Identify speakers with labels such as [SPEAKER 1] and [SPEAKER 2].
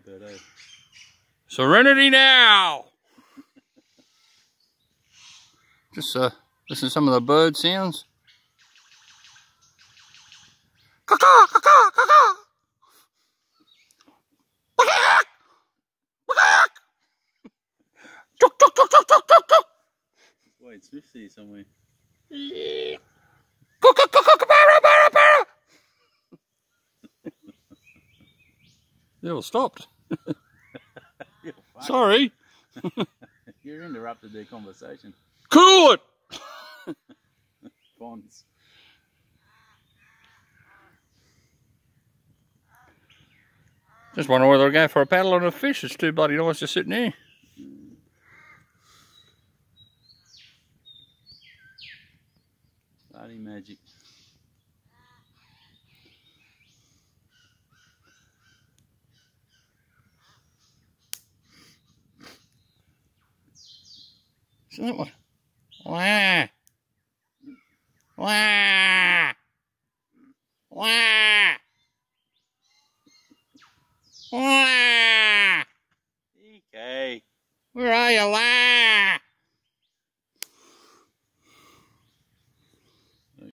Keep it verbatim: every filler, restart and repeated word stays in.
[SPEAKER 1] bird, eh?
[SPEAKER 2] Serenity now! Just uh, listen to some of the bird sounds. Caw-caw, caw-caw, caw-caw. Quack! Quack! Chuk, chuk, chuk, chuk, chuk, chuk, chuk.
[SPEAKER 1] Wait, Smith's here somewhere.
[SPEAKER 2] They all stopped. Sorry.
[SPEAKER 1] You interrupted their conversation.
[SPEAKER 2] Cool it!
[SPEAKER 1] Ponds.
[SPEAKER 2] Just wonder whether I'll go for a paddle on a fish. It's too bloody nice just sitting here.
[SPEAKER 1] Bloody magic.
[SPEAKER 2] Isn't that one? Wah! Wah! Wah! Wah!
[SPEAKER 1] Okay.
[SPEAKER 2] Where are you, Wah?